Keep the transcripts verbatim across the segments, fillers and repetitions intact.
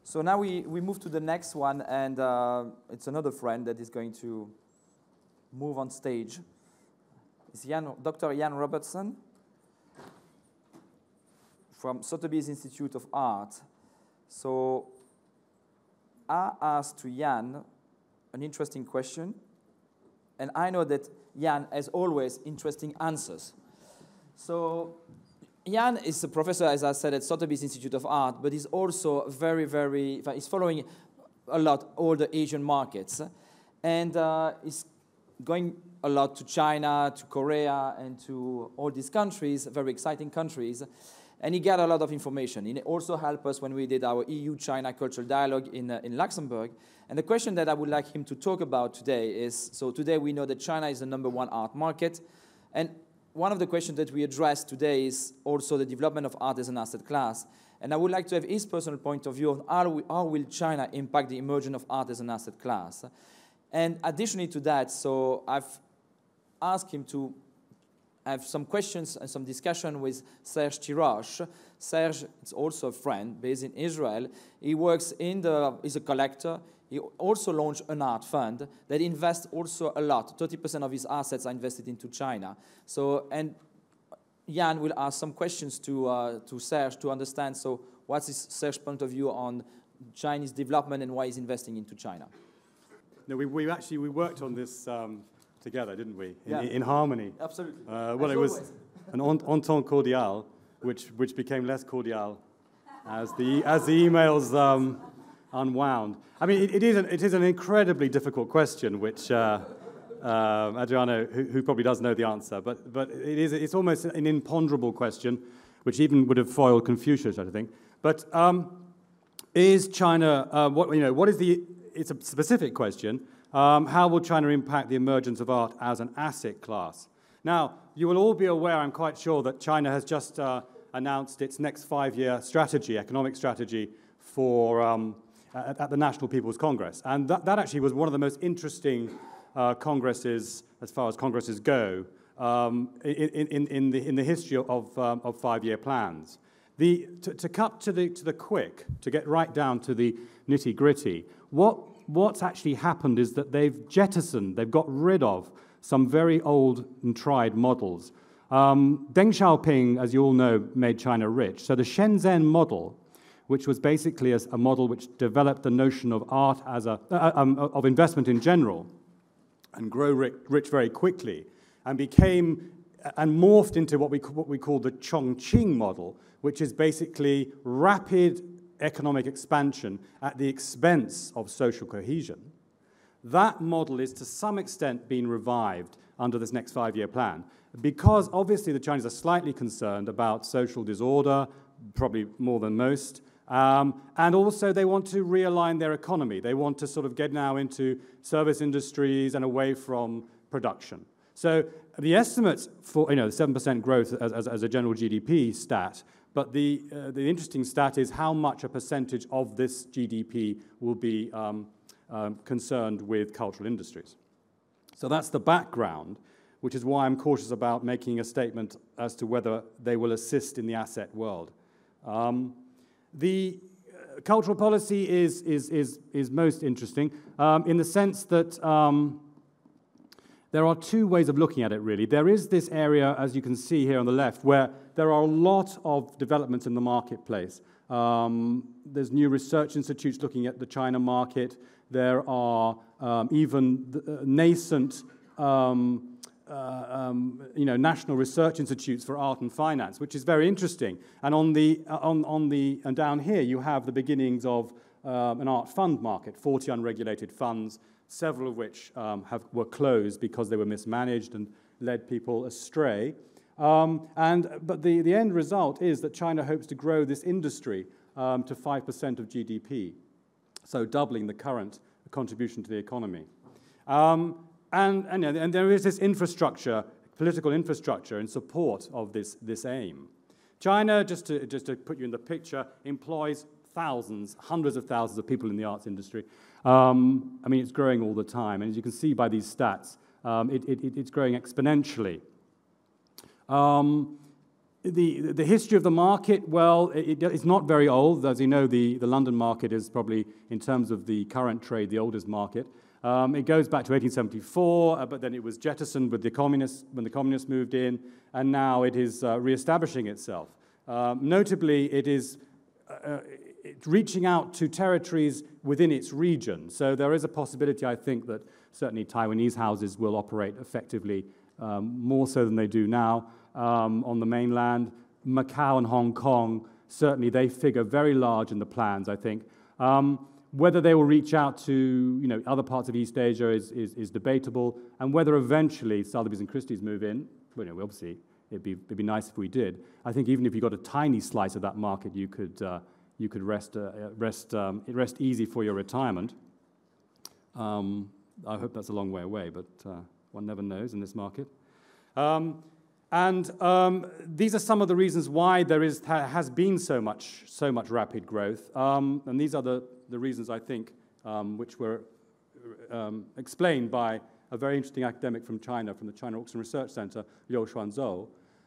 So now we, we move to the next one, and uh, it's another friend that is going to move on stage. It's Iain, Doctor Iain Robertson from Sotheby's Institute of Art. So I asked to Iain an interesting question, and I know that Iain has always interesting answers. So Iain is a professor, as I said, at Sotheby's Institute of Art, but he's also very, very, he's following a lot all the Asian markets, and uh, he's going a lot to China, to Korea, and to all these countries, very exciting countries, and he got a lot of information. He also helped us when we did our E U-China cultural dialogue in, uh, in Luxembourg. And the question that I would like him to talk about today is, so today we know that China is the number one art market, and one of the questions that we address today is also the development of art as an asset class. And I would like to have his personal point of view on how, we, how will China impact the emergence of art as an asset class. And additionally to that, so I've asked him to have some questions and some discussion with Serge Tiroche. Serge is also a friend based in Israel. He works in the, he's a collector. He also launched an art fund that invests also a lot. thirty percent of his assets are invested into China. So, and Iain will ask some questions to, uh, to Serge to understand, so what's his Serge's point of view on Chinese development and why he's investing into China? No, we, we actually, we worked on this um, together, didn't we? In, yeah. in harmony. Absolutely. Uh, well, as it was always. an entente cordiale, which, which became less cordial as the, as the emails um, unwound. I mean, it, it, is an, it is an incredibly difficult question, which uh, uh, Adriano, who, who probably does know the answer, but, but it is, it's almost an imponderable question, which even would have foiled Confucius, I think. But um, is China, uh, what, you know, what is the, it's a specific question, um, how will China impact the emergence of art as an asset class? Now, you will all be aware, I'm quite sure, that China has just uh, announced its next five-year strategy, economic strategy, for um, At, at the National People's Congress. And that, that actually was one of the most interesting uh, congresses, as far as congresses go, um, in, in, in, the, in the history of, um, of five-year plans. The, to, to cut to the, to the quick, to get right down to the nitty-gritty, what, what's actually happened is that they've jettisoned, they've got rid of some very old and tried models. Um, Deng Xiaoping, as you all know, made China rich. So the Shenzhen model, which was basically a, a model which developed the notion of art as a, uh, um, of investment in general, and grow rich, rich very quickly, and became, and morphed into what we, what we call the Chongqing model, which is basically rapid economic expansion at the expense of social cohesion. That model is to some extent being revived under this next five-year plan, because obviously the Chinese are slightly concerned about social disorder, probably more than most, Um, and also they want to realign their economy. They want to sort of get now into service industries and away from production. So the estimates for, you know, seven percent growth as, as, as a general G D P stat, but the, uh, the interesting stat is how much a percentage of this G D P will be um, um, concerned with cultural industries. So that's the background, which is why I'm cautious about making a statement as to whether they will assist in the asset world. Um, The uh, cultural policy is, is, is, is most interesting um, in the sense that um, there are two ways of looking at it, really. There is this area, as you can see here on the left, where there are a lot of developments in the marketplace. Um, there's new research institutes looking at the China market. There are um, even the, uh, nascent um, Uh, um, you know, national research institutes for art and finance, which is very interesting. And on the uh, on on the and down here you have the beginnings of um, an art fund market, forty unregulated funds, several of which um, have were closed because they were mismanaged and led people astray. Um, and but the the end result is that China hopes to grow this industry um, to five percent of G D P, so doubling the current contribution to the economy. Um, And, and, and there is this infrastructure, political infrastructure in support of this, this aim. China, just to, just to put you in the picture, employs thousands, hundreds of thousands of people in the arts industry. Um, I mean, it's growing all the time. And as you can see by these stats, um, it, it, it's growing exponentially. Um, the, the history of the market, well, it, it's not very old. As you know, the, the London market is probably, in terms of the current trade, the oldest market. Um, it goes back to eighteen seventy-four, uh, but then it was jettisoned with the communists, when the communists moved in, and now it is uh, re-establishing itself. Um, notably, it is uh, it reaching out to territories within its region. So there is a possibility, I think, that certainly Taiwanese houses will operate effectively um, more so than they do now um, on the mainland. Macau and Hong Kong, certainly they figure very large in the plans, I think. Um, whether they will reach out to you know, other parts of East Asia is, is, is debatable, and whether eventually Sotheby's and Christie's move in, well, you know, obviously, it'd be, it'd be nice if we did. I think even if you got a tiny slice of that market, you could, uh, you could rest, uh, rest, um, rest easy for your retirement. Um, I hope that's a long way away, but uh, one never knows in this market. Um, and um, these are some of the reasons why there is, ha has been so much, so much rapid growth. Um, and these are the, the reasons, I think, um, which were um, explained by a very interesting academic from China, from the China Auction Research Center, Liu Xuanzhou.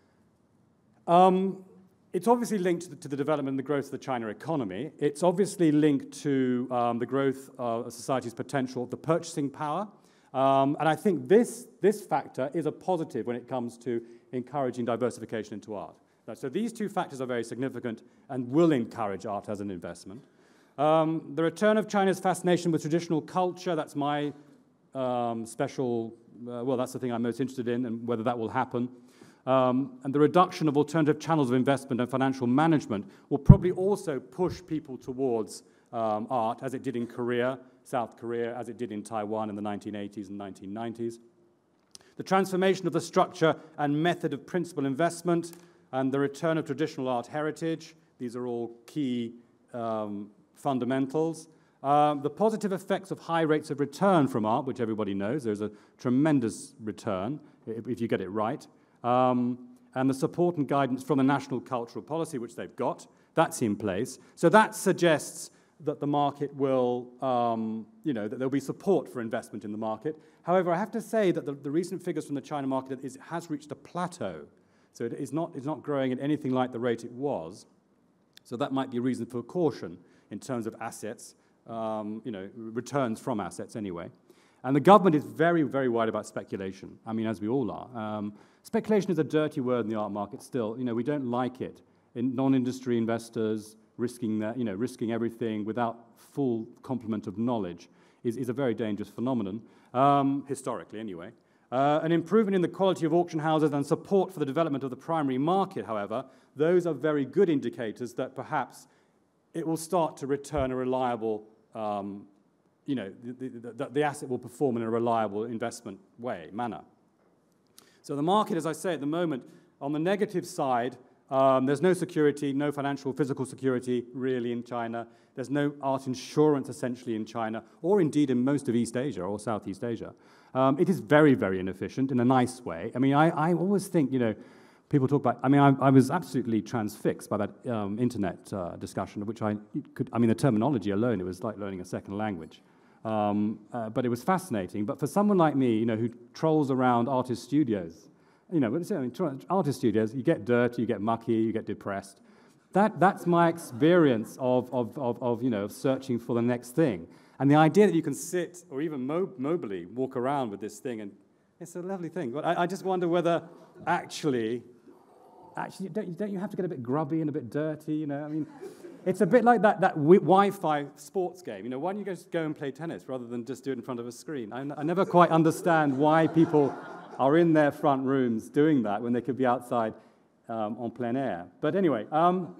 Um, it's obviously linked to the, to the development and the growth of the China economy. It's obviously linked to um, the growth of society's potential, the purchasing power. Um, and I think this, this factor is a positive when it comes to encouraging diversification into art. So these two factors are very significant and will encourage art as an investment. Um, the return of China's fascination with traditional culture, that's my um, special, uh, well, that's the thing I'm most interested in, and whether that will happen. Um, and the reduction of alternative channels of investment and financial management will probably also push people towards um, art, as it did in Korea, South Korea, as it did in Taiwan in the nineteen eighties and nineteen nineties. The transformation of the structure and method of principal investment and the return of traditional art heritage, these are all key um, fundamentals. Uh, the positive effects of high rates of return from art, which everybody knows, there's a tremendous return if, if you get it right. Um, and the support and guidance from the national cultural policy, which they've got, that's in place. So that suggests that the market will, um, you know, that there'll be support for investment in the market. However, I have to say that the, the recent figures from the China market is, has reached a plateau. So it is not, it's not growing at anything like the rate it was. So that might be a reason for caution in terms of assets, um, you know, returns from assets anyway. And the government is very, very worried about speculation. I mean, as we all are. Um, speculation is a dirty word in the art market still. You know, we don't like it. In non-industry investors risking that, you know, risking everything without full complement of knowledge is, is a very dangerous phenomenon, um, historically anyway. Uh, an improvement in the quality of auction houses and support for the development of the primary market, however, those are very good indicators that perhaps it will start to return a reliable, um, you know, the, the, the, the asset will perform in a reliable investment way, manner. So the market, as I say, at the moment, on the negative side, um, there's no security, no financial, physical security really in China. There's no art insurance essentially in China, or indeed in most of East Asia or Southeast Asia. Um, it is very, very inefficient in a nice way. I mean, I, I always think, you know, people talk about, I mean, I, I was absolutely transfixed by that um, internet uh, discussion, which I could, I mean, the terminology alone, it was like learning a second language. Um, uh, but it was fascinating. But for someone like me, you know, who trolls around artist studios, you know, I mean, artist studios, you get dirty, you get mucky, you get depressed. That, that's my experience of, of, of, of, you know, of searching for the next thing. And the idea that you can sit or even mo mobily walk around with this thing, and it's a lovely thing. But I, I just wonder whether actually, actually, don't, don't you have to get a bit grubby and a bit dirty, you know? I mean, it's a bit like that, that Wi-Fi sports game. You know, why don't you just go and play tennis rather than just do it in front of a screen? I, I never quite understand why people are in their front rooms doing that when they could be outside um, en plein air. But anyway, um,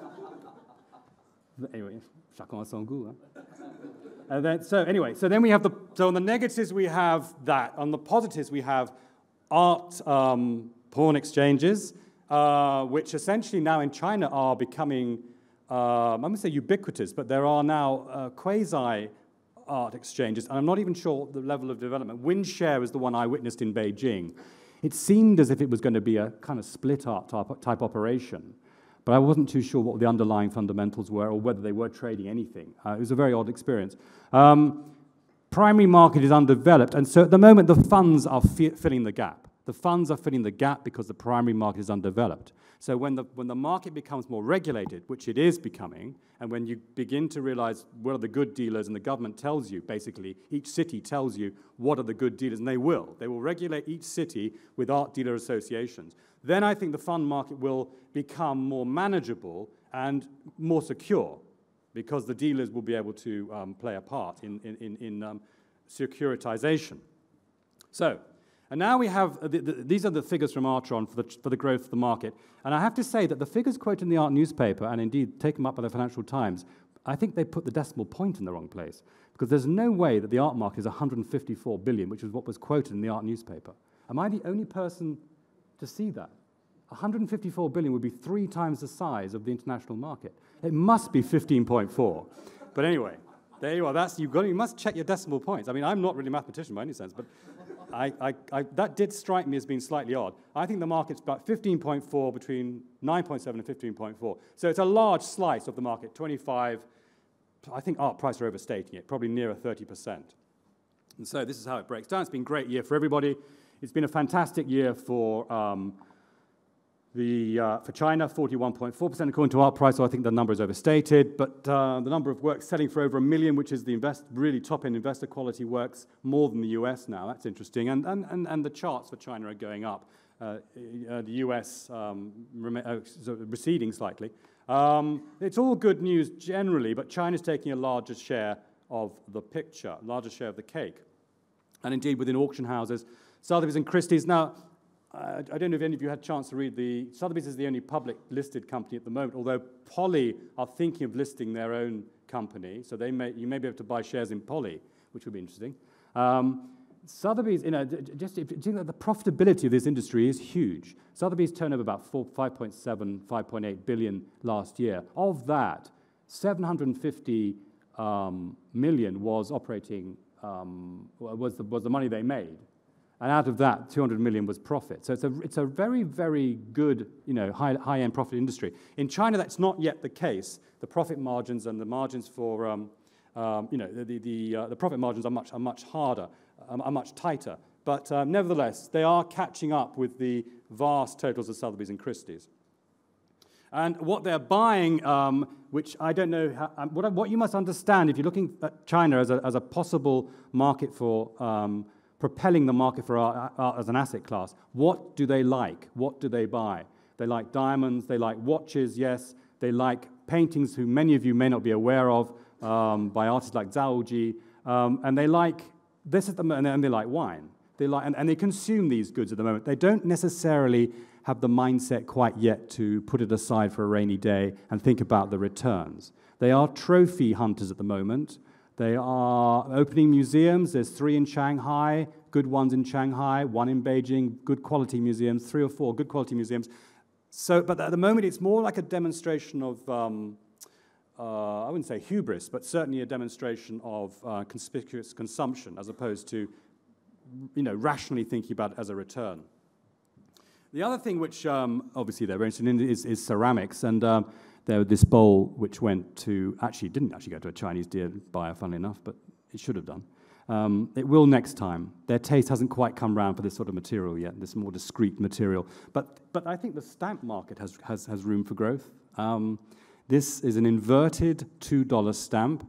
anyway, chacun a son goût, hein? And then, so anyway, so then we have the, so on the negatives we have that, on the positives we have art um, pawn exchanges, uh, which essentially now in China are becoming, uh, I'm going to say ubiquitous, but there are now uh, quasi-art exchanges, and I'm not even sure the level of development. Windshare is the one I witnessed in Beijing. It seemed as if it was going to be a kind of split art type, type operation. But I wasn't too sure what the underlying fundamentals were or whether they were trading anything. Uh, it was a very odd experience. Um, primary market is undeveloped, and so at the moment the funds are fi filling the gap. The The funds are filling the gap because the primary market is undeveloped. So when the, when the market becomes more regulated, which it is becoming, and when you begin to realize what are the good dealers, and the government tells you, basically, each city tells you what are the good dealers, and they will. They will regulate each city with art dealer associations. Then I think the fund market will become more manageable and more secure, because the dealers will be able to um, play a part in, in, in, in um, securitization. So, and now we have, uh, the, the, these are the figures from Artron for the, for the growth of the market. And I have to say that the figures quoted in the art newspaper, and indeed taken up by the Financial Times, I think they put the decimal point in the wrong place. Because there's no way that the art market is one hundred fifty-four billion, which is what was quoted in the art newspaper. Am I the only person to see that? one hundred fifty-four billion would be three times the size of the international market. It must be fifteen point four. But anyway, there you are. That's, you've got, you must check your decimal points. I mean, I'm not really a mathematician by any sense, but I, I, I, that did strike me as being slightly odd. I think the market's about fifteen point four, between nine point seven and fifteen point four. So it's a large slice of the market, twenty-five. I think art prices are overstating it, probably nearer thirty percent. And so this is how it breaks down. It's been a great year for everybody. It's been a fantastic year for um, The, uh, for China, forty-one point four percent according to Art Price, so I think the number is overstated, but uh, the number of works selling for over a million, which is the invest, really top-end investor quality works, more than the U S now. That's interesting, and, and, and, and the charts for China are going up. Uh, uh, the U S um, uh, receding slightly. Um, it's all good news generally, but China's taking a larger share of the picture, larger share of the cake. And indeed, within auction houses, Sotheby's and Christie's. Now, Uh, I don't know if any of you had a chance to read the, Sotheby's is the only public listed company at the moment, although Poly are thinking of listing their own company, so they may, you may be able to buy shares in Poly, which would be interesting. Um, Sotheby's, you know, just if you think that the profitability of this industry is huge. Sotheby's turned over about five point seven, five point eight billion last year. Of that, seven hundred fifty um, million was operating, um, was, the, was the money they made. And out of that, two hundred million was profit. So it's a, it's a very, very good, you know, high, high-end profit industry. In China, that's not yet the case. The profit margins and the margins for, um, um, you know, the, the, uh, the profit margins are much, are much harder, um, are much tighter. But um, nevertheless, they are catching up with the vast totals of Sotheby's and Christie's. And what they're buying, um, which I don't know, how, um, what, what you must understand if you're looking at China as a, as a possible market for um, propelling the market for art, art as an asset class. What do they like? What do they buy? They like diamonds, they like watches, yes. They like paintings who many of you may not be aware of, um, by artists like Zhao Ji. Um, and they like, this at the moment, and they like wine. They like, and, and they consume these goods at the moment. They don't necessarily have the mindset quite yet to put it aside for a rainy day and think about the returns. They are trophy hunters at the moment. They are opening museums. There's three in Shanghai, good ones in Shanghai, one in Beijing, good quality museums, three or four good quality museums. So, but at the moment, it's more like a demonstration of, um, uh, I wouldn't say hubris, but certainly a demonstration of uh, conspicuous consumption as opposed to, you know, rationally thinking about it as a return. The other thing which, um, obviously, they're very interested in is, is ceramics, and um, there was this bowl which went to, actually didn't actually go to a Chinese deer buyer, funnily enough, but it should have done. Um, it will next time. Their taste hasn't quite come round for this sort of material yet, this more discreet material. But, but I think the stamp market has, has, has room for growth. Um, this is an inverted two dollar stamp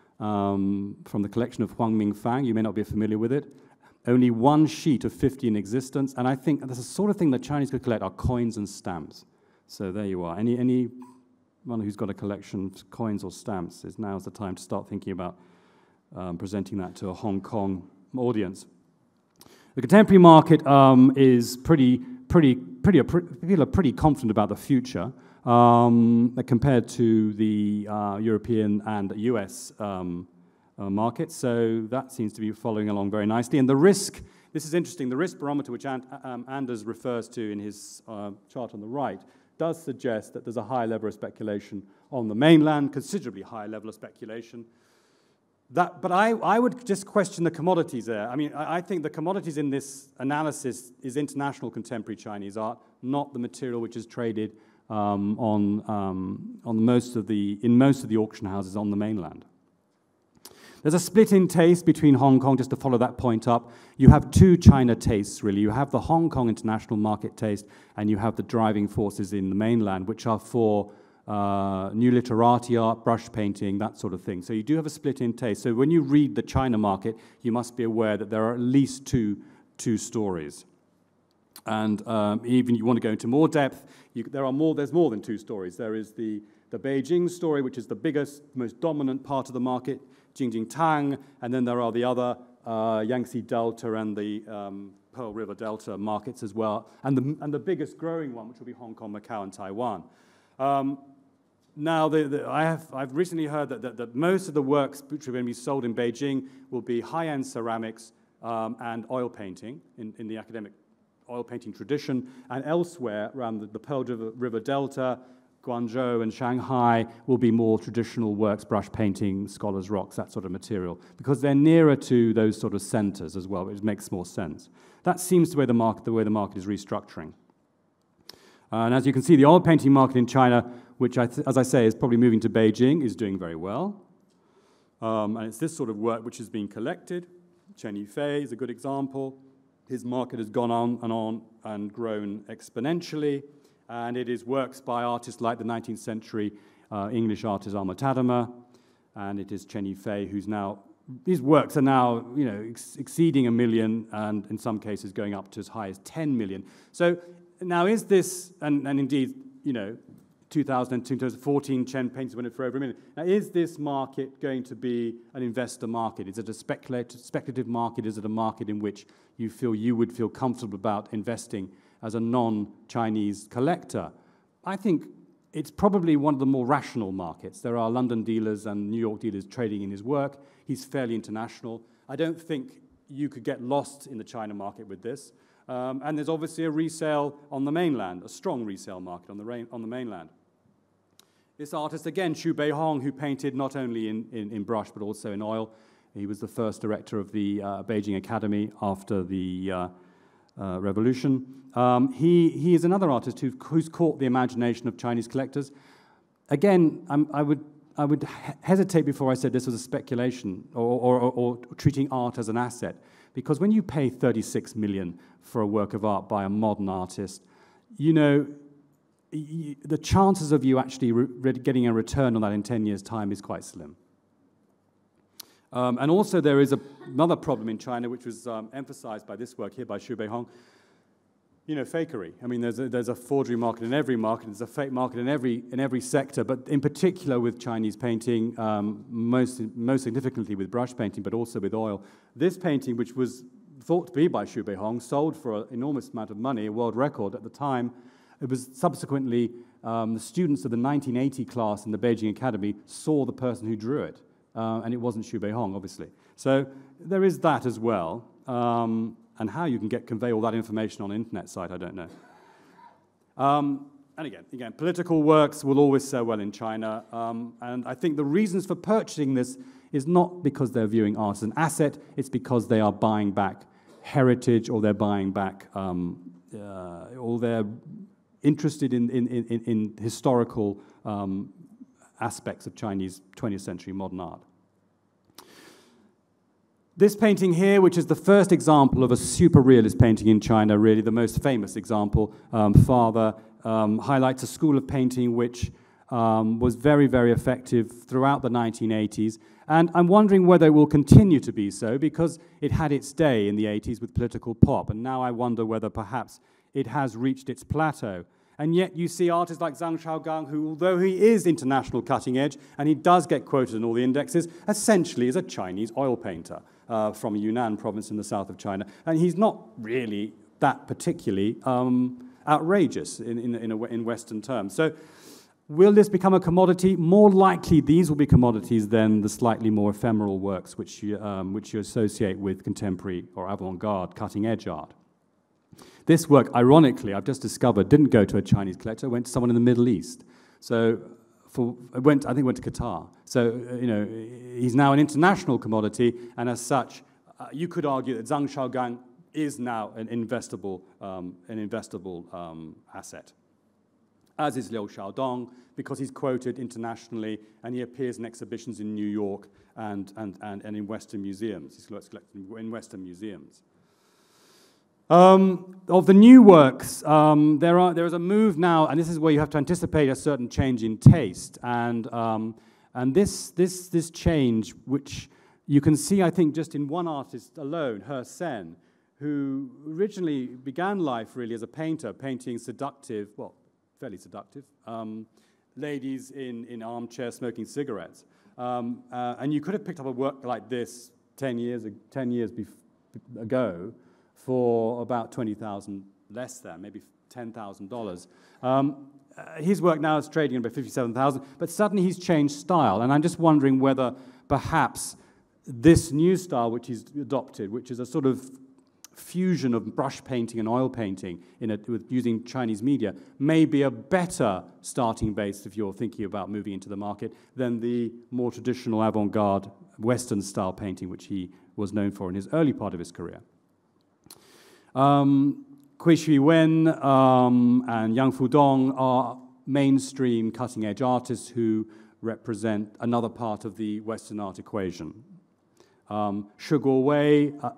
um, from the collection of Huang Mingfang. You may not be familiar with it. Only one sheet of fifty in existence, and I think that's the sort of thing that Chinese could collect are coins and stamps. So there you are. Any anyone who's got a collection of coins or stamps, is now's the time to start thinking about um, presenting that to a Hong Kong audience. The contemporary market um, is pretty, pretty, pretty. People are pretty confident about the future um, compared to the uh, European and U S Um, Uh, market, so that seems to be following along very nicely. And the risk, this is interesting, the risk barometer, which And, um, Anders refers to in his uh, chart on the right, does suggest that there's a high level of speculation on the mainland, considerably higher level of speculation. That, but I, I would just question the commodities there. I mean, I, I think the commodities in this analysis is international contemporary Chinese art, not the material which is traded um, on, um, on most of the, in most of the auction houses on the mainland. There's a split in taste between Hong Kong, just to follow that point up. You have two China tastes, really. You have the Hong Kong international market taste, and you have the driving forces in the mainland, which are for uh, new literati art, brush painting, that sort of thing. So you do have a split in taste. So when you read the China market, you must be aware that there are at least two, two stories. And um, even you want to go into more depth, you, there are more, there's more than two stories. There is the, the Beijing story, which is the biggest, most dominant part of the market, Jingjingtang, and then there are the other uh, Yangtze Delta and the um, Pearl River Delta markets as well, and the, and the biggest growing one, which will be Hong Kong, Macau, and Taiwan. Um, now, the, the, I have, I've recently heard that, that, that most of the works which are going to be sold in Beijing will be high-end ceramics um, and oil painting in, in the academic oil painting tradition, and elsewhere around the, the Pearl River, River Delta, Guangzhou and Shanghai will be more traditional works, brush painting, scholars' rocks, that sort of material, because they're nearer to those sort of centers as well, which makes more sense. That seems the way the market, the way the market is restructuring. Uh, and as you can see, the oil painting market in China, which, I th as I say, is probably moving to Beijing, is doing very well. Um, and it's this sort of work which is being collected. Chen Yifei is a good example. His market has gone on and on and grown exponentially. And it is works by artists like the nineteenth century uh, English artist Alma Tadema, and it is Chen Yifei, who's now, these works are now, you know, ex exceeding a million, and in some cases going up to as high as ten million. So now is this, and, and indeed, you know, two thousand two, two thousand fourteen, Chen painted went for over a million. Now, is this market going to be an investor market? Is it a speculative, speculative market? Is it a market in which you feel you would feel comfortable about investing as a non-Chinese collector? I think it's probably one of the more rational markets. There are London dealers and New York dealers trading in his work. He's fairly international. I don't think you could get lost in the China market with this. Um, and there's obviously a resale on the mainland, a strong resale market on the, on the mainland. This artist, again, Xu Beihong, who painted not only in, in, in brush but also in oil. He was the first director of the uh, Beijing Academy after the uh, uh, revolution. Um, he, he is another artist who, who's caught the imagination of Chinese collectors. Again, I'm, I would, I would hesitate before I said this was a speculation or, or, or, or treating art as an asset, because when you pay thirty-six million for a work of art by a modern artist, you know, y the chances of you actually re getting a return on that in ten years' time is quite slim. Um, and also there is a, another problem in China, which was um, emphasized by this work here by Xu Beihong. You know, fakery. I mean, there's a, there's a forgery market in every market. There's a fake market in every in every sector, but in particular with Chinese painting, um, most most significantly with brush painting, but also with oil. This painting, which was thought to be by Xu Beihong, sold for an enormous amount of money, a world record at the time. It was subsequently um, the students of the nineteen eighty class in the Beijing Academy saw the person who drew it, uh, and it wasn't Xu Beihong, obviously. So there is that as well. Um, And how you can get convey all that information on an internet site, I don't know. Um, and again, again, political works will always sell well in China. Um, and I think the reasons for purchasing this is not because they're viewing art as an asset. It's because they are buying back heritage, or they're buying back, um, uh, or they're interested in, in, in, in historical um, aspects of Chinese twentieth century modern art. This painting here, which is the first example of a super realist painting in China, really the most famous example, um, Father, um, highlights a school of painting which um, was very, very effective throughout the nineteen eighties. And I'm wondering whether it will continue to be so, because it had its day in the eighties with political pop. And now I wonder whether perhaps it has reached its plateau. And yet you see artists like Zhang Shaogang, who, although he is international cutting edge, and he does get quoted in all the indexes, essentially is a Chinese oil painter uh, from Yunnan province in the south of China. And he's not really that particularly um, outrageous in, in, in, a, in Western terms. So will this become a commodity? More likely these will be commodities than the slightly more ephemeral works which you, um, which you associate with contemporary or avant-garde cutting edge art. This work, ironically, I've just discovered, didn't go to a Chinese collector, it went to someone in the Middle East. So, for, it went, I think it went to Qatar. So, uh, you know, he's now an international commodity, and as such, uh, you could argue that Zhang Shaogang is now an investable, um, an investable um, asset. as is Liu Xiaodong, because he's quoted internationally and he appears in exhibitions in New York and, and, and, and in Western museums. He's collected in Western museums. Um, of the new works, um, there, are, there is a move now, and this is where you have to anticipate a certain change in taste. And, um, and this, this, this change, which you can see, I think, just in one artist alone, He Sen, who originally began life really as a painter, painting seductive, well, fairly seductive, um, ladies in, in armchairs smoking cigarettes. Um, uh, and you could have picked up a work like this ten years, ten years ago for about twenty thousand less than, maybe ten thousand dollars. Um, uh, his work now is trading at about fifty-seven thousand, but suddenly he's changed style. And I'm just wondering whether perhaps this new style which he's adopted, which is a sort of fusion of brush painting and oil painting in a, with using Chinese media, may be a better starting base if you're thinking about moving into the market than the more traditional avant-garde Western style painting which he was known for in his early part of his career. Um, Kui Shui Wen um, and Yang Fudong are mainstream cutting-edge artists who represent another part of the Western art equation. Um, Shi Guowei, uh,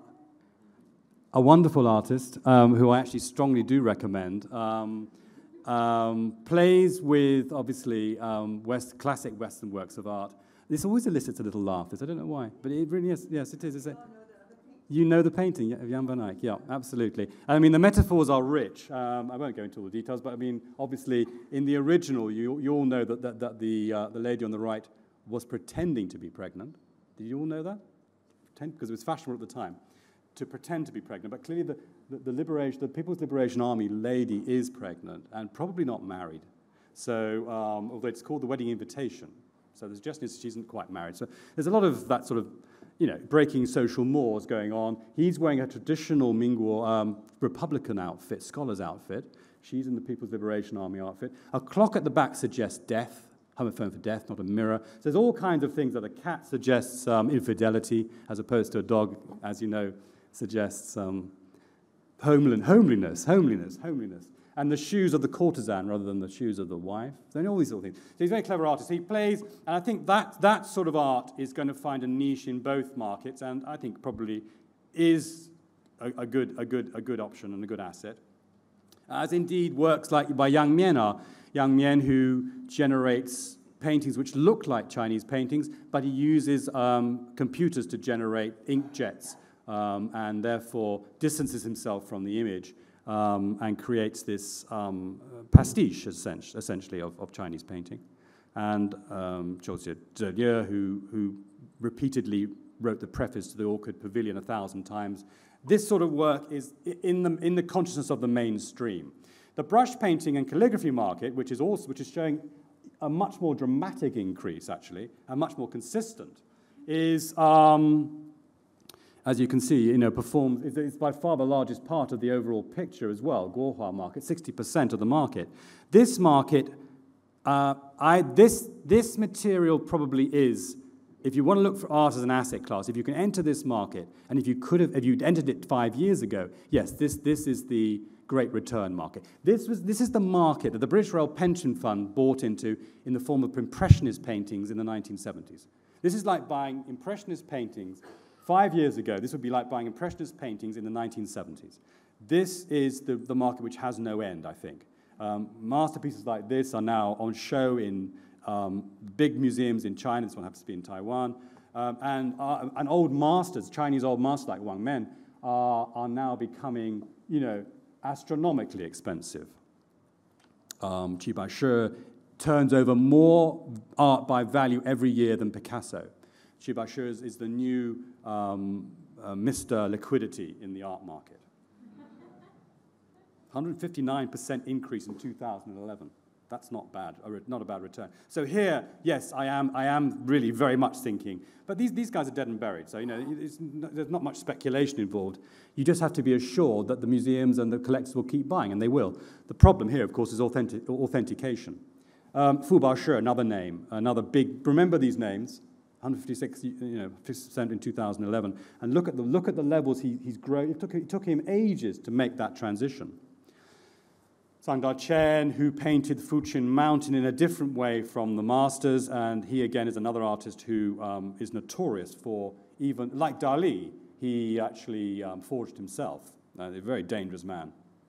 a wonderful artist um, who I actually strongly do recommend, um, um, plays with, obviously, um, West, classic Western works of art. This always elicits a little laugh, this, I don't know why, but it really is, yes, it is. Is it? You know the painting of Jan van Eyck, yeah, absolutely. I mean, the metaphors are rich. Um, I won't go into all the details, but I mean, obviously, in the original, you, you all know that, that, that the, uh, the lady on the right was pretending to be pregnant. Did you all know that? Because it was fashionable at the time to pretend to be pregnant. But clearly, the, the, the, liberation, the People's Liberation Army lady is pregnant and probably not married. So, um, although it's called the wedding invitation. So the suggestion is she isn't quite married. So there's a lot of that sort of, you know, breaking social mores going on. He's wearing a traditional Mingguo um, Republican outfit, scholar's outfit. She's in the People's Liberation Army outfit. A clock at the back suggests death, homophone for death, not a mirror. So there's all kinds of things that a cat suggests um, infidelity, as opposed to a dog, as you know, suggests um, homeland, homeliness, homeliness, homeliness. And the shoes of the courtesan rather than the shoes of the wife. So all these sort of things. So he's a very clever artist. He plays, and I think that, that sort of art is going to find a niche in both markets, and I think probably is a, a, good, a, good, a good option and a good asset. As indeed works like by Yang Mian are. Yang Mian, who generates paintings which look like Chinese paintings, but he uses um, computers to generate inkjets, um, and therefore distances himself from the image. Um, and creates this um, pastiche, essentially, of, of Chinese painting. And um, Zhou Zelieu, who, who repeatedly wrote the preface to the Orchid Pavilion a thousand times. This sort of work is in the, in the consciousness of the mainstream. The brush painting and calligraphy market, which is, also, which is showing a much more dramatic increase, actually, and much more consistent, is... Um, as you can see, you know, performs, it's by far the largest part of the overall picture as well, Guohua market, sixty percent of the market. This market, uh, I, this, this material probably is, if you want to look for art as an asset class, if you can enter this market, and if you could have, if you'd entered it five years ago, yes, this, this is the great return market. This, was, this is the market that the British Royal Pension Fund bought into in the form of Impressionist paintings in the nineteen seventies. This is like buying Impressionist paintings Five years ago, this would be like buying Impressionist paintings in the nineteen seventies. This is the, the market which has no end, I think. Um, masterpieces like this are now on show in um, big museums in China. This one happens to be in Taiwan. Um, and, uh, and old masters, Chinese old masters like Wang Men, are, are now becoming, you know, astronomically expensive. Um, Qi Baishi turns over more art by value every year than Picasso. Qi Baishi is, is the new um, uh, Mister Liquidity in the art market. one hundred fifty-nine percent increase in two thousand eleven. That's not bad, not a bad return. So here, yes, I am, I am really very much thinking, but these, these guys are dead and buried, so you know, it's, there's not much speculation involved. You just have to be assured that the museums and the collectors will keep buying, and they will. The problem here, of course, is authentic, authentication. Um, Fu Baoshi, another name, another big, remember these names, one hundred fifty-six, you know, percent in two thousand eleven, and look at the look at the levels he, he's grown. It took it took him ages to make that transition. Zhang Daqian, who painted Fuqin Mountain in a different way from the masters, and he again is another artist who um, is notorious for, even like Dali, he actually um, forged himself. Uh, a very dangerous man.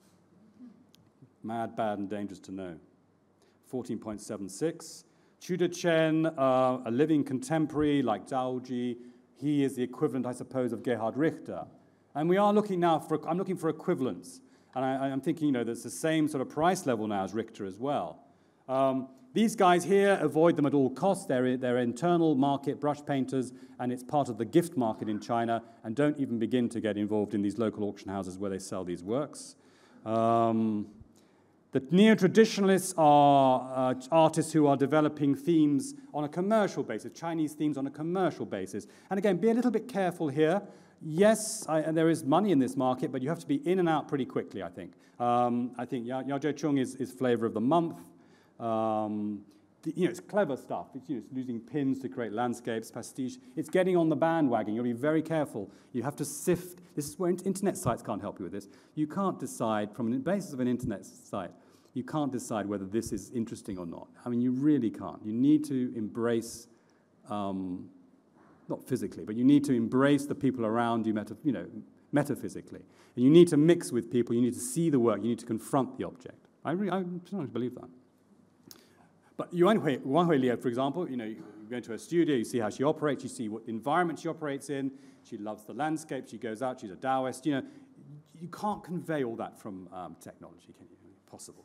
Mad, bad, and dangerous to know. fourteen point seven six. Chu Dechen, uh, a living contemporary like Zhaoji, he is the equivalent, I suppose, of Gerhard Richter. And we are looking now for, I'm looking for equivalence. And I, I'm thinking, you know, there's the same sort of price level now as Richter as well. Um, these guys here, avoid them at all costs. They're, they're internal market brush painters, and it's part of the gift market in China, and don't even begin to get involved in these local auction houses where they sell these works. Um, the neo-traditionalists are uh, artists who are developing themes on a commercial basis, Chinese themes on a commercial basis. And again, be a little bit careful here. Yes, I, and there is money in this market, but you have to be in and out pretty quickly, I think. Um, I think Yao, Yao Zhechong is, is flavor of the month. Um, the, you know, it's clever stuff. It's, you know, it's using pins to create landscapes, pastiche. It's getting on the bandwagon. You'll be very careful. You have to sift. This is where internet sites can't help you with this. You can't decide, from the basis of an internet site, you can't decide whether this is interesting or not. I mean, you really can't. You need to embrace... Um, not physically, but you need to embrace the people around you, meta, you know, metaphysically. And you need to mix with people, you need to see the work, you need to confront the object. I really, I strongly believe that. But Yuan Hui, Yuan Hui Liu, for example, you know, you go into her studio, you see how she operates, you see what environment she operates in, she loves the landscape, she goes out, she's a Taoist, you know, you can't convey all that from um, technology, can you? Possible.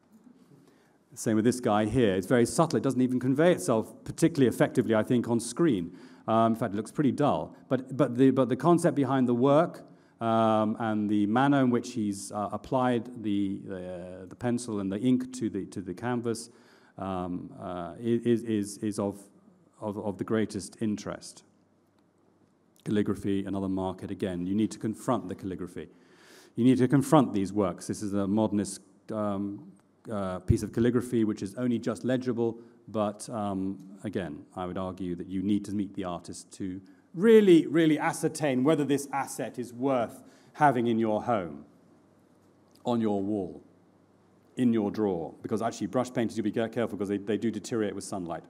Same with this guy here, it's very subtle, it doesn't even convey itself particularly effectively, I think, on screen. Um, in fact, it looks pretty dull. But, but, the, but the concept behind the work um, and the manner in which he's uh, applied the, the, uh, the pencil and the ink to the, to the canvas um, uh, is, is, is of, of, of the greatest interest. Calligraphy, another market. Again, you need to confront the calligraphy. You need to confront these works. This is a modernist um, uh, piece of calligraphy which is only just legible. But um, again, I would argue that you need to meet the artist to really, really ascertain whether this asset is worth having in your home, on your wall, in your drawer. Because actually, brush painters, you'll be careful because they, they do deteriorate with sunlight.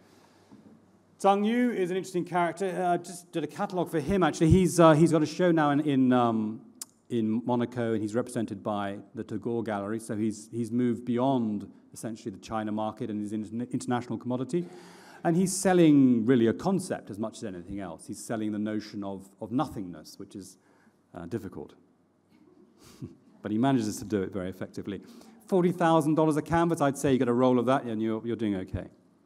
Zhang Yu is an interesting character. I uh, just did a catalogue for him, actually. He's, uh, he's got a show now in, in, um, in Monaco, and he's represented by the Tagore Gallery. So he's, he's moved beyond essentially the China market and is an international commodity. And he's selling really a concept as much as anything else. He's selling the notion of, of nothingness, which is uh, difficult. But he manages to do it very effectively. forty thousand dollars a canvas, I'd say you get a roll of that and you're, you're doing okay.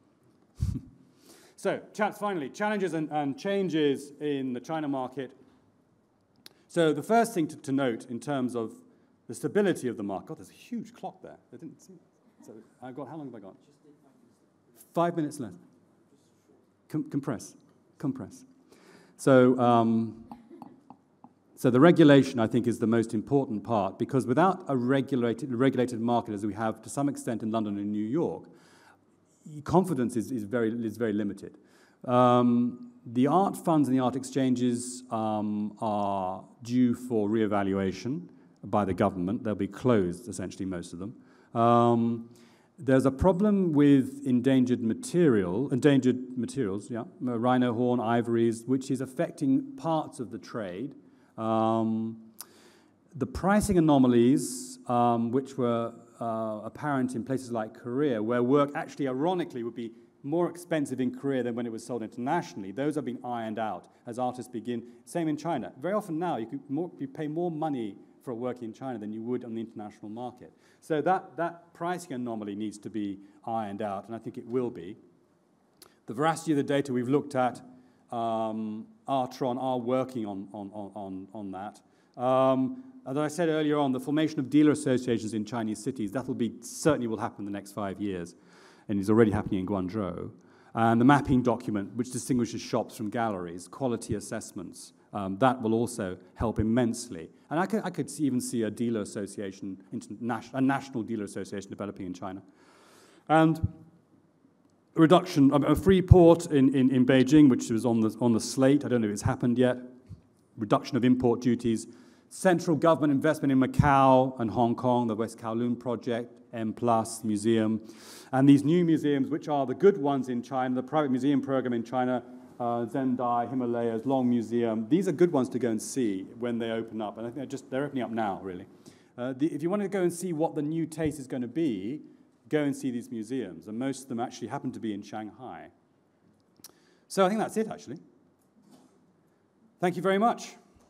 So, chats, finally, challenges and, and changes in the China market. So the first thing to, to note in terms of the stability of the market, God, there's a huge clock there. I didn't see it. So I've got, how long have I got? Five minutes left. Com compress, compress. So, um, so the regulation, I think, is the most important part, because without a regulated, regulated market, as we have to some extent in London and New York, confidence is, is, very, is very limited. Um, the art funds and the art exchanges um, are due for reevaluation by the government. They'll be closed, essentially, most of them. Um, there's a problem with endangered material, endangered materials, yeah, rhino horn, ivories, which is affecting parts of the trade. Um, the pricing anomalies, um, which were uh, apparent in places like Korea, where work actually, ironically, would be more expensive in Korea than when it was sold internationally, those are being ironed out as artists begin. Same in China. Very often now, you, could more, you pay more money for a work in China than you would on the international market. So that, that pricing anomaly needs to be ironed out, and I think it will be. The veracity of the data we've looked at, um, Artron are working on, on, on, on that. Um, as I said earlier on, the formation of dealer associations in Chinese cities, that will be, certainly will happen in the next five years, and is already happening in Guangzhou. And the mapping document, which distinguishes shops from galleries, quality assessments, Um, that will also help immensely. And I could, I could even see a dealer association, a national dealer association developing in China. And a reduction, a free port in, in, in Beijing, which was on the, on the slate. I don't know if it's happened yet. Reduction of import duties, central government investment in Macau and Hong Kong, the West Kowloon Project, M Plus Museum, and these new museums, which are the good ones in China, the private museum program in China, uh, Zendai, Himalayas, Long Museum. These are good ones to go and see when they open up, and I think they're just they're opening up now, really. Uh, the, if you want to go and see what the new taste is going to be, go and see these museums, and most of them actually happen to be in Shanghai. So I think that's it, actually. Thank you very much.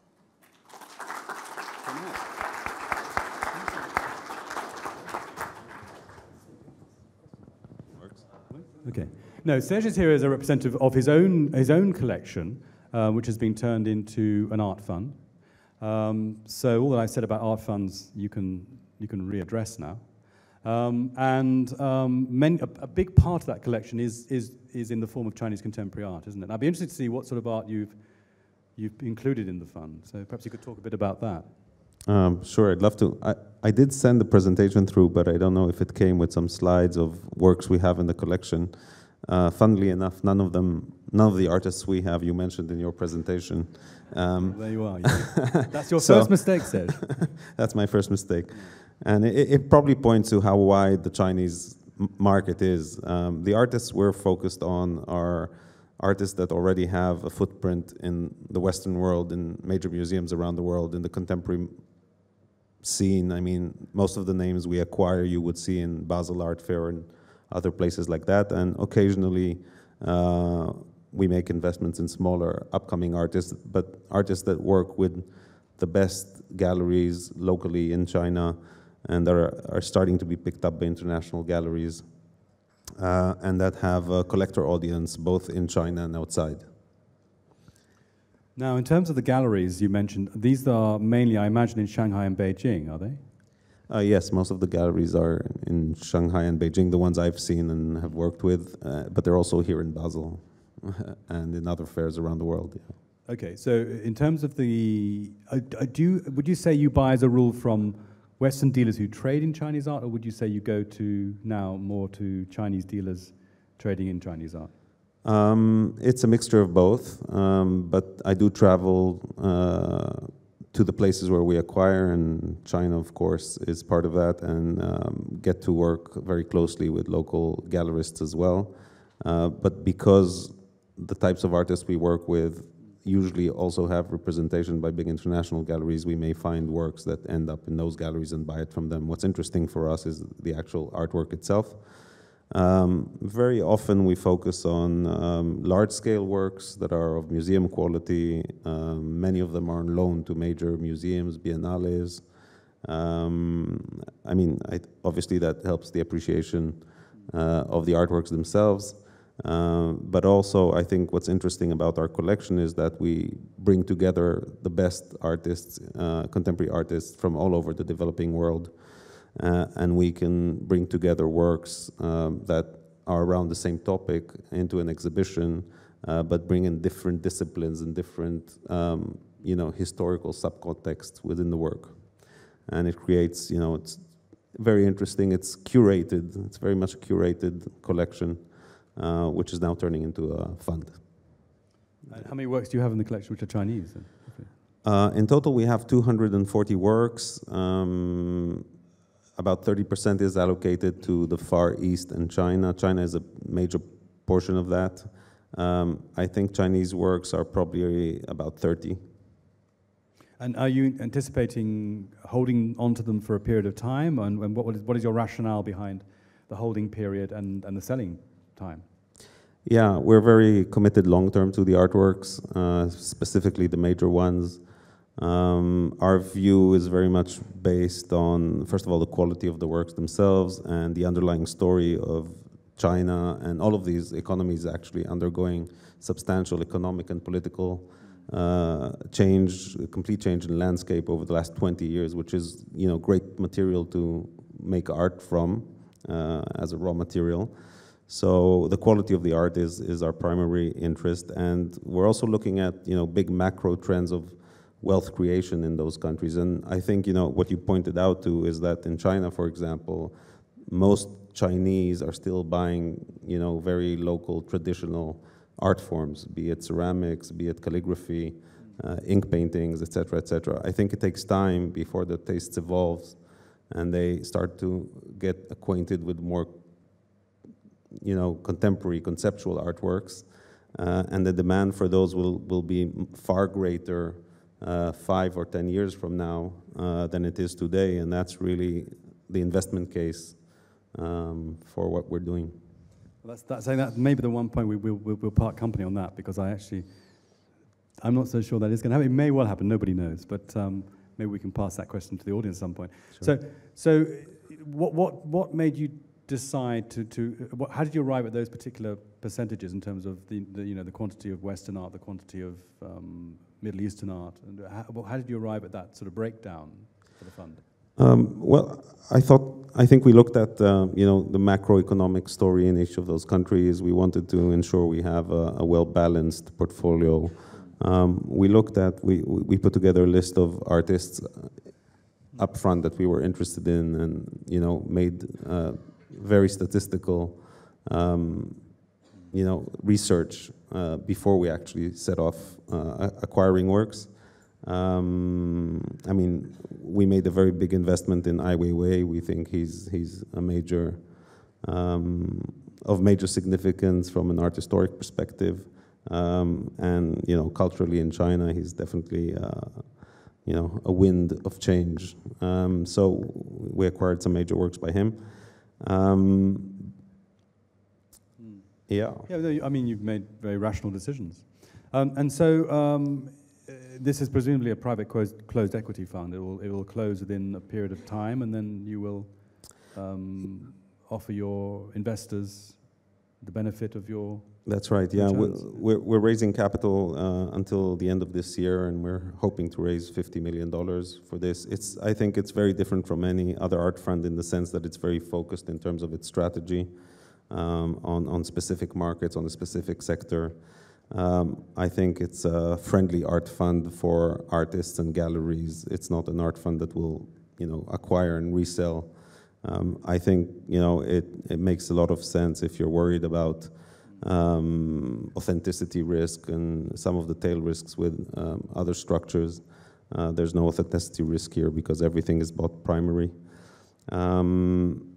Okay. No, Serge is here as a representative of his own his own collection, uh, which has been turned into an art fund. Um, so all that I said about art funds, you can you can readdress now. Um, and um, many, a, a big part of that collection is is is in the form of Chinese contemporary art, isn't it? I'd be interested to see what sort of art you've you've included in the fund. So perhaps you could talk a bit about that. Um, sure, I'd love to. I, I did send the presentation through, but I don't know if it came with some slides of works we have in the collection. Uh, funnily enough, none of them, none of the artists we have, you mentioned in your presentation. Um, there you are. Yeah. That's your so, first mistake, Serge. That's my first mistake. And it, it probably points to how wide the Chinese market is. Um, the artists we're focused on are artists that already have a footprint in the Western world, in major museums around the world, in the contemporary scene. I mean, most of the names we acquire you would see in Basel Art Fair and other places like that, and occasionally uh, we make investments in smaller upcoming artists, but artists that work with the best galleries locally in China and are, are starting to be picked up by international galleries, uh, and that have a collector audience both in China and outside. Now, in terms of the galleries you mentioned, these are mainly, I imagine, in Shanghai and Beijing, are they? Uh, yes, most of the galleries are in Shanghai and Beijing, the ones I've seen and have worked with, uh, but they're also here in Basel and in other fairs around the world. Yeah. Okay, so in terms of the, uh, do you, would you say you buy as a rule from Western dealers who trade in Chinese art, or would you say you go to now more to Chinese dealers trading in Chinese art? Um, it's a mixture of both, um, but I do travel uh, to the places where we acquire, and China, of course, is part of that, and um, get to work very closely with local gallerists as well. Uh, but because the types of artists we work with usually also have representation by big international galleries, we may find works that end up in those galleries and buy it from them. What's interesting for us is the actual artwork itself. Um, very often we focus on um, large-scale works that are of museum quality. Um, many of them are on loan to major museums, biennales. Um, I mean, I, obviously that helps the appreciation uh, of the artworks themselves. Uh, but also, I think what's interesting about our collection is that we bring together the best artists, uh, contemporary artists from all over the developing world. Uh, and we can bring together works um, that are around the same topic into an exhibition, uh, but bring in different disciplines and different, um, you know, historical subcontext within the work. And it creates, you know, it's very interesting. It's curated. It's very much a curated collection, uh, which is now turning into a fund. Uh, how many works do you have in the collection which are Chinese? Okay. Uh, in total, we have two hundred forty works. Um, About thirty percent is allocated to the Far East and China. China is a major portion of that. Um, I think Chinese works are probably about thirty. And are you anticipating holding onto them for a period of time? And, and what, is, what is your rationale behind the holding period and, and the selling time? Yeah, we're very committed long-term to the artworks, uh, specifically the major ones. Um, our view is very much based on, first of all, the quality of the works themselves and the underlying story of China, and all of these economies actually undergoing substantial economic and political uh, change, a complete change in landscape over the last twenty years, which is, you know, great material to make art from uh, as a raw material. So the quality of the art is, is our primary interest, and we're also looking at, you know, big macro trends of wealth creation in those countries. And I think, you know, what you pointed out to is that in China, for example, most Chinese are still buying, you know, very local traditional art forms, be it ceramics, be it calligraphy, uh, ink paintings, et cetera, et cetera. I think it takes time before the tastes evolves and they start to get acquainted with more, you know, contemporary conceptual artworks, uh, and the demand for those will, will be far greater uh, five or ten years from now uh, than it is today, and that's really the investment case um, for what we're doing. Well, that's, that's, that maybe the one point we, we'll, we'll part company on that, because I actually, I'm not so sure that is going to happen. It may well happen, nobody knows, but um, maybe we can pass that question to the audience at some point. Sure. So, so what, what, what made you decide to, to what, how did you arrive at those particular percentages in terms of the, the you know, the quantity of Western art, the quantity of um, Middle Eastern art, and how, well, how did you arrive at that sort of breakdown for the fund? Um, well, I thought, I think we looked at, uh, you know, the macroeconomic story in each of those countries. We wanted to ensure we have a, a well-balanced portfolio. Um, we looked at, we, we put together a list of artists up front that we were interested in, and, you know, made uh, very statistical, um, you know, research uh, before we actually set off uh, acquiring works. Um, I mean, we made a very big investment in Ai Weiwei. We think he's he's a major, um, of major significance from an art historic perspective, um, and you know, culturally in China, he's definitely uh, you know, a wind of change. Um, so we acquired some major works by him. Um, mm. Yeah. Yeah, I mean, you've made very rational decisions, um, and so. Um, This is presumably a private closed, closed equity fund. It will, it will close within a period of time, and then you will um, offer your investors the benefit of your. That's right. Yeah, we're, we're we're raising capital uh, until the end of this year, and we're hoping to raise fifty million dollars for this. It's I think it's very different from any other art fund in the sense that it's very focused in terms of its strategy um, on on specific markets, on a specific sector. Um, I think it's a friendly art fund for artists and galleries. It's not an art fund that will, you know, acquire and resell. Um, I think, you know, it, it makes a lot of sense if you're worried about um, authenticity risk and some of the tail risks with um, other structures. Uh, there's no authenticity risk here because everything is bought primary. Um,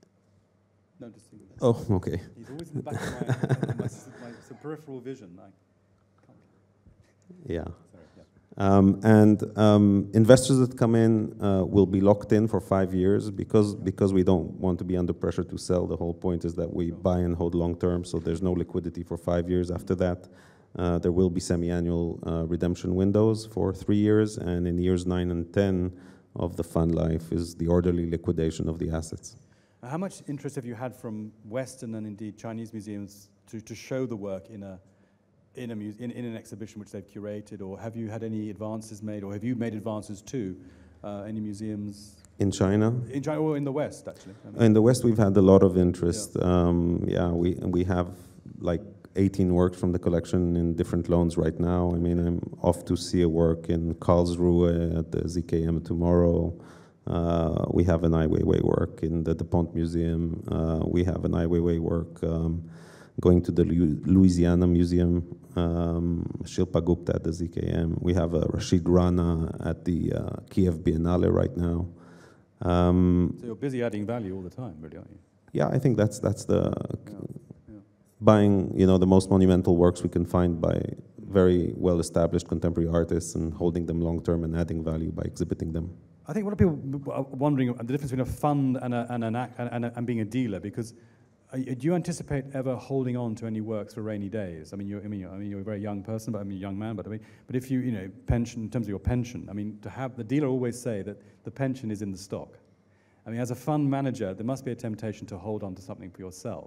Oh, okay. He's always in the back of my, my, my, my peripheral vision. I can't. Yeah. Sorry, yeah. Um, and um, investors that come in uh, will be locked in for five years because because we don't want to be under pressure to sell. The whole point is that we Sure. buy and hold long term, so there's no liquidity for five years. After that, uh, there will be semi-annual uh, redemption windows for three years, and in years nine and ten of the fund life is the orderly liquidation of the assets. How much interest have you had from Western and indeed Chinese museums to, to show the work in a in a muse, in, in an exhibition which they've curated, or have you had any advances made, or have you made advances to uh, any museums in China? In China or in the West, actually. I mean. In the West, we've had a lot of interest. Yeah, um, yeah we we have like eighteen works from the collection in different loans right now. I mean, I'm off to see a work in Karlsruhe at the Z K M tomorrow. Uh, we have an Ai Weiwei work in the DuPont Museum. Uh, we have an Ai Weiwei work um, going to the Lu Louisiana Museum, um, Shilpa Gupta at the Z K M. We have a Rashid Rana at the uh, Kiev Biennale right now. Um, so you're busy adding value all the time, really, aren't you? Yeah, I think that's that's the yeah. Yeah. buying, you know, the most monumental works we can find by very well-established contemporary artists and holding them long-term and adding value by exhibiting them. I think a lot of people are wondering the difference between a fund and, a, and, an act, and, a, and being a dealer, because uh, do you anticipate ever holding on to any works for rainy days? I mean, you're, I mean, you're, I mean, you're a very young person, but I mean, a young man, but I mean, but if you, you know, pension, in terms of your pension, I mean, to have, the dealer always say that the pension is in the stock. I mean, as a fund manager, there must be a temptation to hold on to something for yourself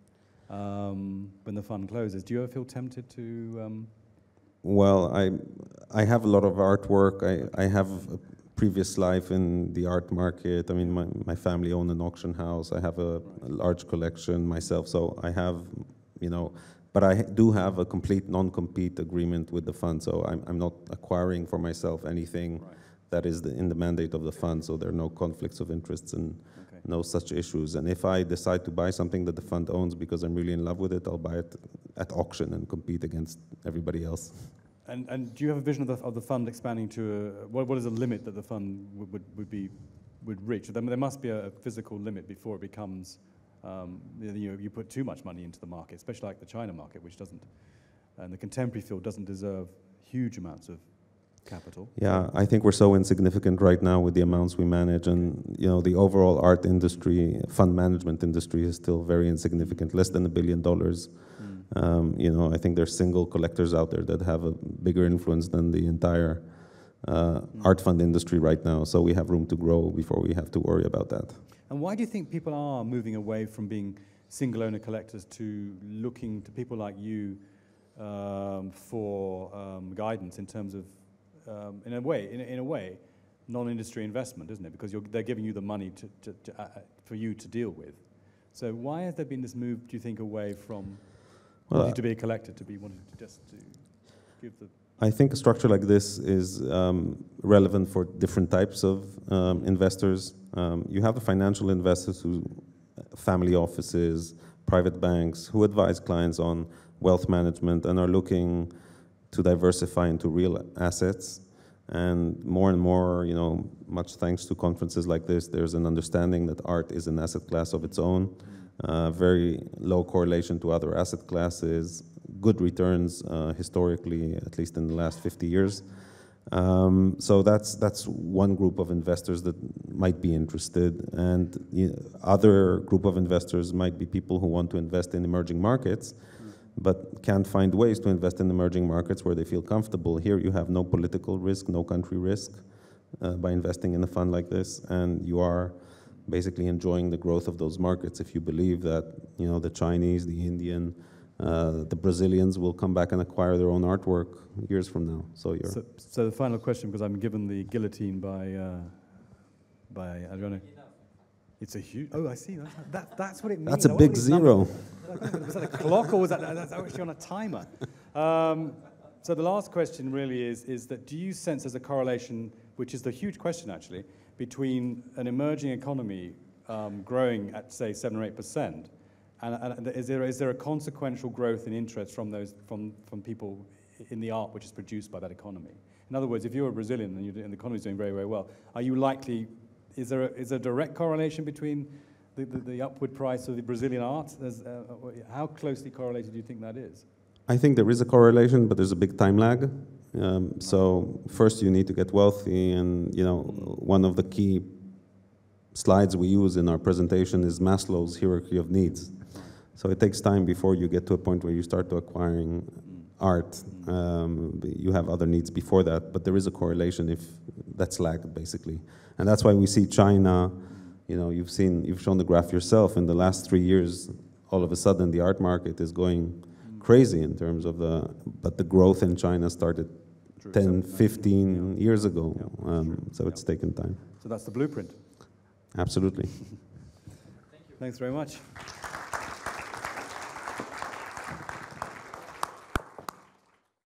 um, when the fund closes. Do you ever feel tempted to... Um, well, I, I have a lot of artwork. I, I have... A, previous life in the art market. I mean, my, my family owned an auction house. I have a, a large collection myself, so I have, you know, but I do have a complete non-compete agreement with the fund, so I'm, I'm not acquiring for myself anything right. that is the, in the mandate of the fund, so there are no conflicts of interests and okay. no such issues. And if I decide to buy something that the fund owns because I'm really in love with it, I'll buy it at auction and compete against everybody else. and, and do you have a vision of the, of the fund expanding to a, what, what is the limit that the fund would, would, would be would reach? There, there must be a, a physical limit before it becomes um, you know, you put too much money into the market, especially like the China market, which doesn't, and the contemporary field doesn't deserve huge amounts of capital. Yeah, I think we're so insignificant right now with the amounts we manage, and you know the overall art industry, fund management industry, is still very insignificant, less than a billion dollars. Mm. Um, you know, I think there's single collectors out there that have a bigger influence than the entire uh, mm. art fund industry right now. So we have room to grow before we have to worry about that. And why do you think people are moving away from being single owner collectors to looking to people like you um, for um, guidance in terms of Um, in a way, in a, in a way, non-industry investment, isn't it? Because you're, they're giving you the money to, to, to, uh, for you to deal with. So why has there been this move, do you think, away from well, wanting to be a collector to be wanting to just to give the... I think a structure like this is um, relevant for different types of um, investors. Um, you have the financial investors, who, family offices, private banks, who advise clients on wealth management and are looking to diversify into real assets. And more and more, you know, much thanks to conferences like this, there's an understanding that art is an asset class of its own, uh, very low correlation to other asset classes, good returns uh, historically, at least in the last fifty years. Um, so that's that's one group of investors that might be interested, and you know, other group of investors might be people who want to invest in emerging markets, but can't find ways to invest in emerging markets where they feel comfortable. Here you have no political risk, no country risk uh, by investing in a fund like this, and you are basically enjoying the growth of those markets if you believe that you know the Chinese, the Indian, uh, the Brazilians will come back and acquire their own artwork years from now. So you're. So, so the final question, because I'm given the guillotine by uh, by Adriano. It's a huge. Oh, I see. That's, that, that's what it means. That's a big zero. Was that a clock, or was that that's actually on a timer? Um, so the last question really is: is that do you sense there's a correlation, which is the huge question actually, between an emerging economy um, growing at say seven or eight percent, and, and is there is there a consequential growth in interest from those from from people in the art which is produced by that economy? In other words, if you're a Brazilian and, you and the economy is doing very very well, are you likely Is there a, is there a direct correlation between the, the, the upward price of the Brazilian art? As, uh, how closely correlated do you think that is? I think there is a correlation, but there's a big time lag. Um, so first you need to get wealthy, and you know one of the key slides we use in our presentation is Maslow's hierarchy of needs. So it takes time before you get to a point where you start to acquiring art. Um, you have other needs before that, but there is a correlation if that's lagged basically. And that's why we see China, you know, you've seen, you've shown the graph yourself, in the last three years, all of a sudden the art market is going crazy in terms of the, but the growth in China started True. ten, fifteen yeah. years ago, yeah, um, so it's yeah. taken time. So that's the blueprint. Absolutely. Thank you. Thanks very much.